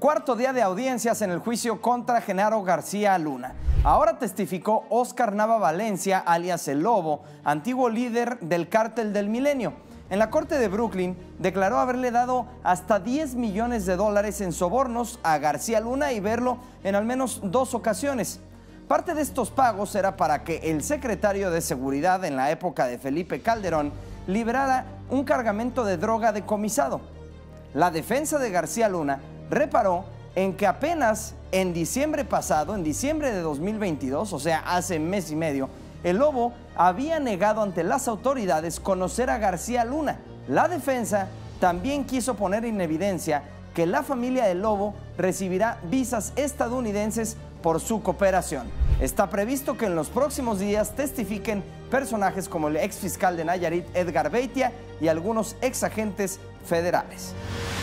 Cuarto día de audiencias en el juicio contra Genaro García Luna. Ahora testificó Óscar Nava Valencia, alias El Lobo, antiguo líder del Cártel del Milenio. En la corte de Brooklyn declaró haberle dado hasta $10 millones en sobornos a García Luna y verlo en al menos 2 ocasiones. Parte de estos pagos era para que el secretario de Seguridad en la época de Felipe Calderón liberara un cargamento de droga decomisado. La defensa de García Luna reparó en que apenas en diciembre pasado, en diciembre de 2022, o sea, hace mes y medio, El Lobo había negado ante las autoridades conocer a García Luna. La defensa también quiso poner en evidencia que la familia del Lobo recibirá visas estadounidenses por su cooperación. Está previsto que en los próximos días testifiquen personajes como el exfiscal de Nayarit, Edgar Beitia, y algunos exagentes federales.